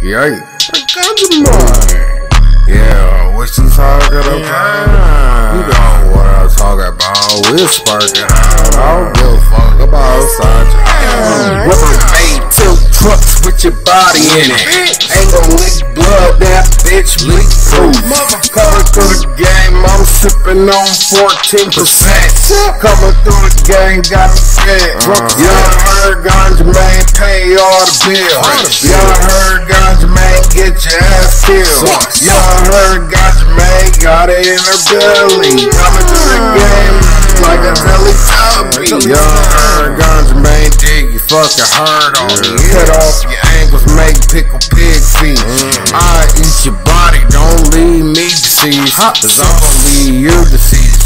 Yeah, Herbganjamane. Yeah, what you talking about? You know what I'm talking about. We're sparking out. I don't give a fuck about outside. Rubber-made tilt trucks with your body in it. Ain't gon' leak blood, that bitch leak proof. Coming through the game, I'm sipping on 14%. Coming through the game, got me fed. Y'all Herbganjamane, pay all the bills. Y'all Herbganjamane, get your ass killed. Y'all Herbganjamane, got it in her belly. Coming through the game like a Teletubby. Y'all Herbganjamane, dig you fucking hard on me. Cut off your ankles, make pickle pig feet. I eat your body, don't leave me deceased. Cause I'ma leave you deceased.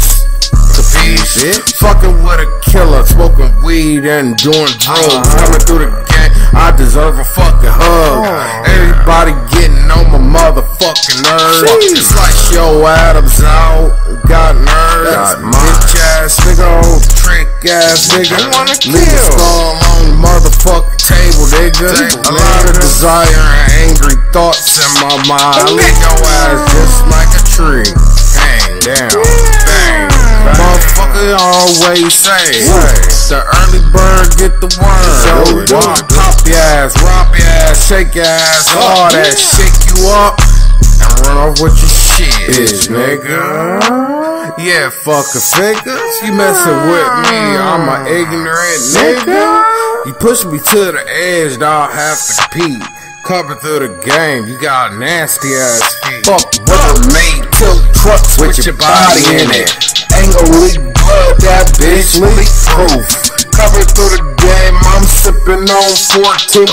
Capiche? Fucking with a killer, smoking weed and doing drugs. Coming through the game, I deserve a fucking hug. Everybody getting on my motherfucking nerves. It's like Yo Adams out, got nerves. Bitch ass nigga, old trick ass nigga. Leave a skull on the motherfucking table, nigga. A lot of desire and angry thoughts in my mind. I leave your ass just like a tree. Hang down, bang. Motherfucker always say, the early bird get the worm. So pop your ass, romp your ass, shake your ass, all that, shake you up and run off with your shit, bitch, nigga. Yeah, fucking figures, you messing with me, I'm an ignorant nigga. You push me to the edge, I'll have to compete. Coming through the game, you got nasty ass feet. Fuck rubber-made tilt trucks with your body in it. Ain't gon' leak blood, that bitch leak proof. Coming through the game, I'm sipping on 14%.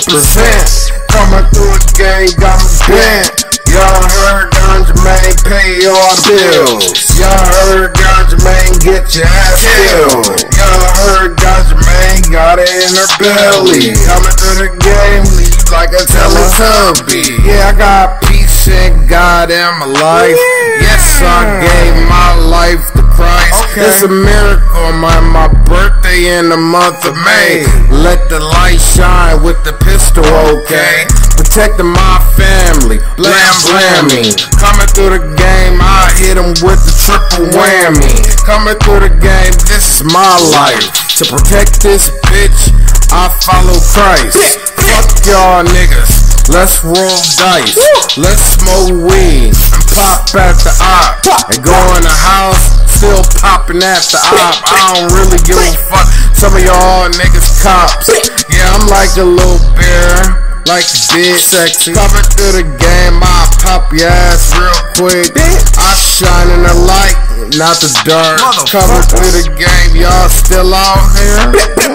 Coming through the game, got me bent. Y'all Herbganjamane, pay all the bills. Y'all Herbganjamane, get your ass killed. Y'all Herbganjamane, got it in her belly. Coming through the game, leave like a Teletubby. Yeah, I got peace and God in my life. Yes, I gave my life to Christ. It's a miracle, man. My birthday in the month of May. Let the light shine with the pistol, okay? Protecting my family, blam blammy. Coming through the game, I hit them with the triple whammy. Coming through the game, this is my life. To protect this bitch, I follow Christ. Fuck y'all niggas, let's roll dice. Let's smoke weed and pop at the op. And go in the house, still popping at the op. I don't really give a fuck, some of y'all niggas cops. Yeah, I'm like a little bear, like a bitch sexy. Coming through the game, I pop your ass real quick. I shine in the light, not the dark. Coming through the game, y'all still out here?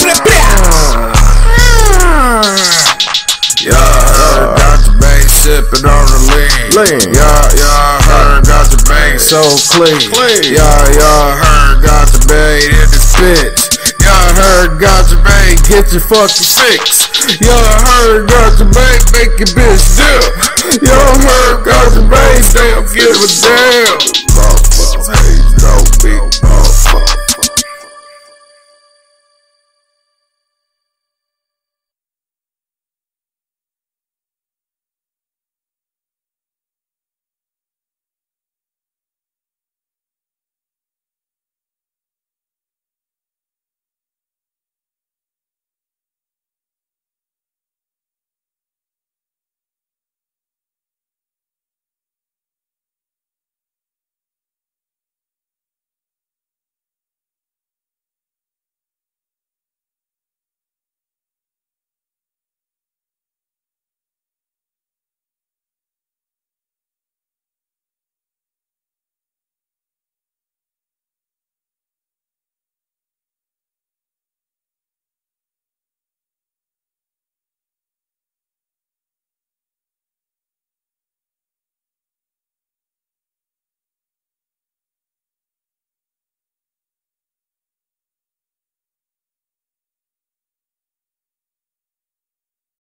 Y'all Herbganjamane sipping on the lean. Y'all Herbganjamane so clean. Y'all Herbganjamane in this bitch. Y'all Herbganjamane get your fucking fix. Y'all Herbganjamane make your bitch dip. Y'all Herbganjamane don't give a damn.